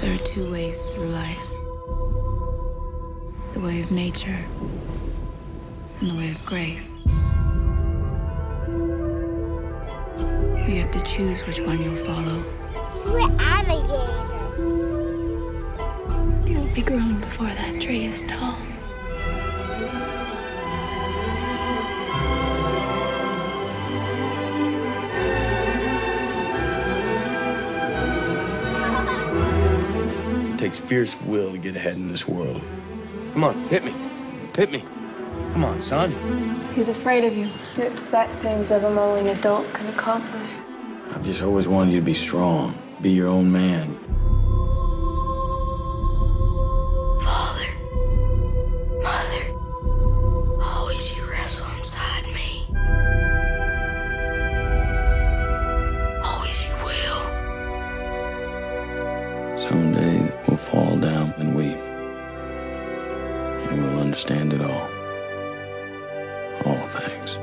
There are two ways through life. The way of nature and the way of grace. You have to choose which one you'll follow. We're alligators. You'll be grown before that tree is tall. It takes fierce will to get ahead in this world. Come on, hit me. Hit me. Come on, son. He's afraid of you. You expect things of him only an adult can accomplish. I've just always wanted you to be strong. Be your own man. Father, Mother, always you wrestle inside me. Always you will. Someday we'll fall down and weep. And we'll understand it all. All things.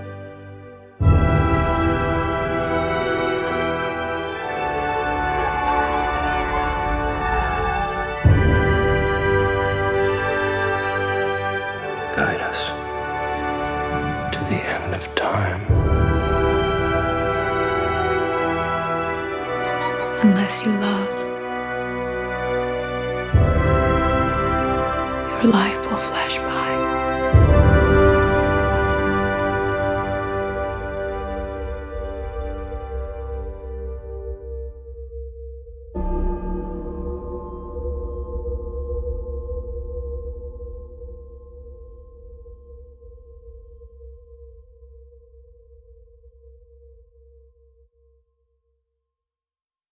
Guide us to the end of time. Unless you love, your life will